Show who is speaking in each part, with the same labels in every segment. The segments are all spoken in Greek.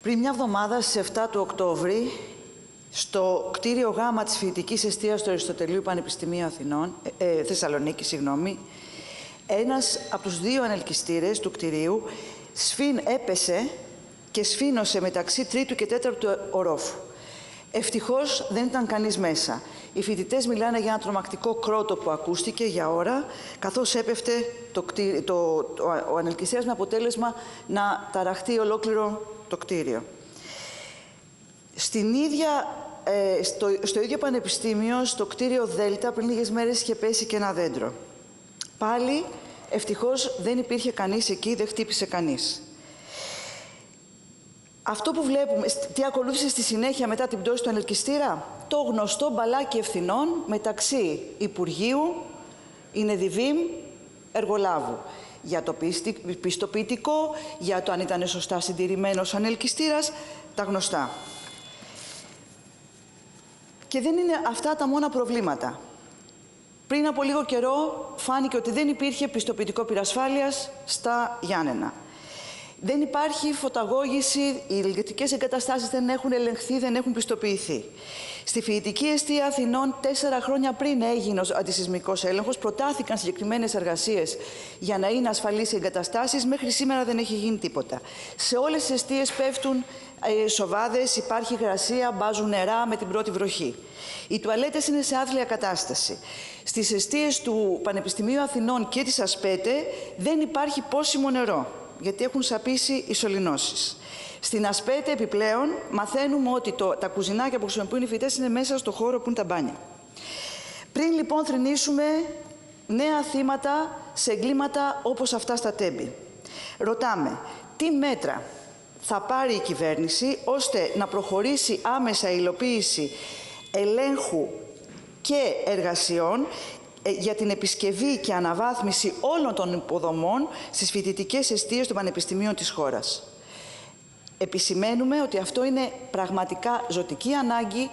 Speaker 1: Πριν μια εβδομάδα, στις 7 του Οκτώβρη, στο κτίριο Γ της Φοιτητικής Εστίας του Αριστοτελείου Πανεπιστημίου Θεσσαλονίκη, ένας από τους δύο ανελκυστήρες του κτιρίου έπεσε και σφήνωσε μεταξύ τρίτου και τέταρτου ορόφου. Ευτυχώς δεν ήταν κανείς μέσα. Οι φοιτητές μιλάνε για ένα τρομακτικό κρότο που ακούστηκε για ώρα, καθώς έπεφτε ο ανελκυστήρας, με αποτέλεσμα να ταραχτεί ολόκληρο το κτίριο. Στο ίδιο πανεπιστήμιο, στο κτίριο Δέλτα, πριν λίγες μέρες είχε πέσει και ένα δέντρο. Πάλι, ευτυχώς, δεν υπήρχε κανείς εκεί, δεν χτύπησε κανείς. Αυτό που βλέπουμε, τι ακολούθησε στη συνέχεια μετά την πτώση του ανελκυστήρα? Το γνωστό μπαλάκι ευθυνών μεταξύ Υπουργείου, Ινεδιβήμ, Εργολάβου. Για το πιστοποιητικό, για το αν ήταν σωστά συντηρημένος ο ανελκυστήρας, τα γνωστά. Και δεν είναι αυτά τα μόνα προβλήματα. Πριν από λίγο καιρό φάνηκε ότι δεν υπήρχε πιστοποιητικό πυρασφάλειας στα Γιάννενα. Δεν υπάρχει φωταγώγηση, οι ηλεκτρικές εγκαταστάσεις δεν έχουν ελεγχθεί, δεν έχουν πιστοποιηθεί. Στη Φοιτητική Εστία Αθηνών, 4 χρόνια πριν έγινε ο αντισυσμικός έλεγχος, προτάθηκαν συγκεκριμένες εργασίες για να είναι ασφαλείς οι εγκαταστάσεις. Μέχρι σήμερα δεν έχει γίνει τίποτα. Σε όλες τις εστίες πέφτουν σοβάδες, υπάρχει υγρασία, μπάζουν νερά με την πρώτη βροχή. Οι τουαλέτες είναι σε άθλια κατάσταση. Στις εστίες του Πανεπιστημίου Αθηνών και της Ασπέτε δεν υπάρχει πόσιμο νερό, γιατί έχουν σαπίσει οι σωληνώσεις. Στην Ασπέτε, επιπλέον, μαθαίνουμε ότι τα κουζινάκια που χρησιμοποιούν οι φοιτητές είναι μέσα στο χώρο που είναι τα μπάνια. Πριν λοιπόν θρηνήσουμε νέα θύματα σε εγκλήματα όπως αυτά στα Τέμπη, ρωτάμε τι μέτρα θα πάρει η κυβέρνηση ώστε να προχωρήσει άμεσα η υλοποίηση ελέγχου και εργασιών για την επισκευή και αναβάθμιση όλων των υποδομών στις φοιτητικές εστίες των πανεπιστημίων της χώρας. Επισημαίνουμε ότι αυτό είναι πραγματικά ζωτική ανάγκη.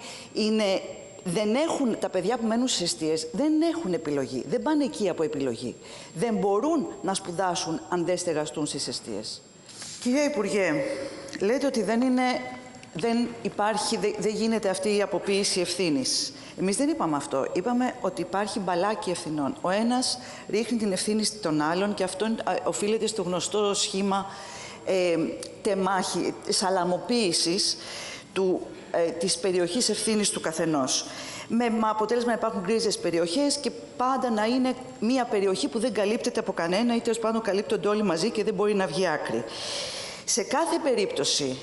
Speaker 1: Τα παιδιά που μένουν στις εστίες δεν έχουν επιλογή, δεν πάνε εκεί από επιλογή. Δεν μπορούν να σπουδάσουν αν δεν στεγαστούν στις εστίες. Κυρία Υπουργέ, λέτε ότι δεν γίνεται αυτή η αποποίηση ευθύνης. Εμείς δεν είπαμε αυτό. Είπαμε ότι υπάρχει μπαλάκι ευθυνών. Ο ένας ρίχνει την ευθύνη στον άλλον και αυτό οφείλεται στο γνωστό σχήμα σαλαμοποίησης της περιοχής ευθύνης του καθενός. Με αποτέλεσμα να υπάρχουν γκρίζες περιοχές και πάντα να είναι μία περιοχή που δεν καλύπτεται από κανένα ή τέλος πάντων καλύπτονται όλοι μαζί και δεν μπορεί να βγει άκρη. Σε κάθε περίπτωση,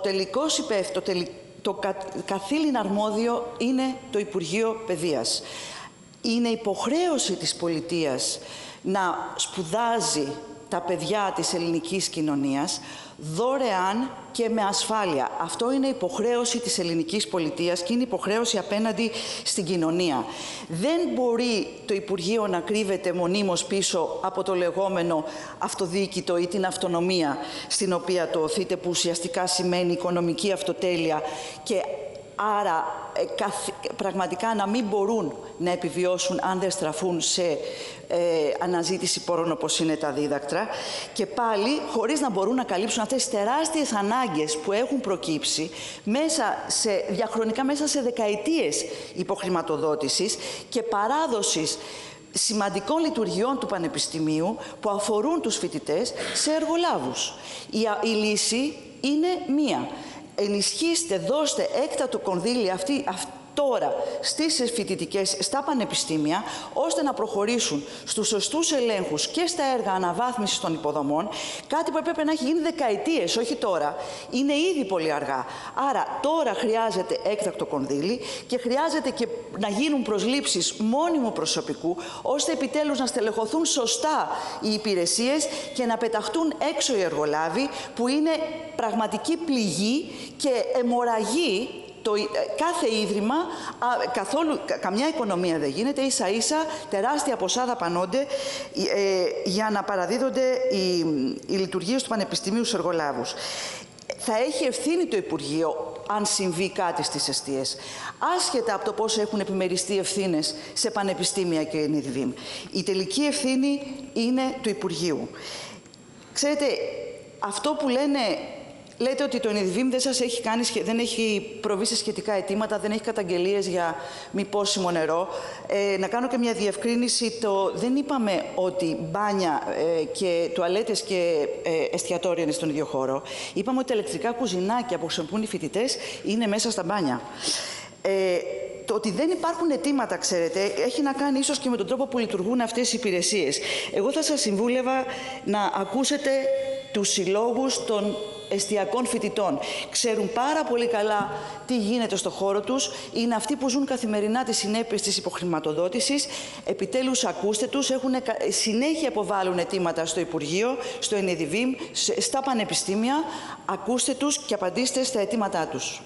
Speaker 1: το καθήλυν αρμόδιο είναι το Υπουργείο Παιδείας. Είναι υποχρέωση της πολιτείας να σπουδάζει τα παιδιά της ελληνικής κοινωνίας δωρεάν και με ασφάλεια. Αυτό είναι υποχρέωση της ελληνικής πολιτείας και είναι υποχρέωση απέναντι στην κοινωνία. Δεν μπορεί το Υπουργείο να κρύβεται μονίμως πίσω από το λεγόμενο αυτοδιοίκητο ή την αυτονομία στην οποία το οθείτε, που ουσιαστικά σημαίνει οικονομική αυτοτέλεια και άρα πραγματικά να μην μπορούν να επιβιώσουν αν δεν στραφούν σε αναζήτηση πόρων όπως είναι τα δίδακτρα, και πάλι χωρίς να μπορούν να καλύψουν αυτές τις τεράστιες ανάγκες που έχουν προκύψει διαχρονικά μέσα σε δεκαετίες υποχρηματοδότησης και παράδοσης σημαντικών λειτουργιών του Πανεπιστημίου που αφορούν τους φοιτητές σε εργολάβους. Η λύση είναι μία. Ενισχύστε, δώστε έκτατο κονδύλι τώρα στις φοιτητικές, στα πανεπιστήμια, ώστε να προχωρήσουν στους σωστούς ελέγχους και στα έργα αναβάθμισης των υποδομών, κάτι που έπρεπε να έχει γίνει δεκαετίες, όχι τώρα. Είναι ήδη πολύ αργά. Άρα τώρα χρειάζεται έκτακτο κονδύλι και χρειάζεται και να γίνουν προσλήψεις μόνιμου προσωπικού, ώστε επιτέλους να στελεχωθούν σωστά οι υπηρεσίες και να πεταχτούν έξω οι εργολάβοι, που είναι πραγματική πληγή και αιμορραγή. Κάθε ίδρυμα, καμιά οικονομία δεν γίνεται, ίσα-ίσα τεράστια ποσά δαπανώνται για να παραδίδονται οι λειτουργίες του Πανεπιστημίου στους εργολάβους. Θα έχει ευθύνη το Υπουργείο αν συμβεί κάτι στις εστίες, άσχετα από το πώς έχουν επιμεριστεί ευθύνες σε πανεπιστήμια και ΕΝΙΔΒΗΜ. Η τελική ευθύνη είναι του Υπουργείου. Ξέρετε, αυτό που λένε Λέτε ότι το ΕΝΕΔΙΒΙΜ δεν έχει προβεί σε σχετικά αιτήματα, δεν έχει καταγγελίες για μη πόσιμο νερό. Να κάνω και μια διευκρίνηση. Δεν είπαμε ότι μπάνια και τουαλέτες και εστιατόρια είναι στον ίδιο χώρο. Είπαμε ότι τα ηλεκτρικά κουζινάκια που χρησιμοποιούν οι φοιτητές είναι μέσα στα μπάνια. Το ότι δεν υπάρχουν αιτήματα, ξέρετε, έχει να κάνει ίσως και με τον τρόπο που λειτουργούν αυτές οι υπηρεσίες. Εγώ θα σας συμβούλευα να ακούσετε τους συλλόγους των εστιακών φοιτητών. Ξέρουν πάρα πολύ καλά τι γίνεται στο χώρο τους. Είναι αυτοί που ζουν καθημερινά τις συνέπειες της υποχρηματοδότησης. Επιτέλους ακούστε τους. Συνέχεια αποβάλλουν αιτήματα στο Υπουργείο, στο ΕΝΕΔΙΒΙΜ, στα πανεπιστήμια. Ακούστε τους και απαντήστε στα αιτήματά τους.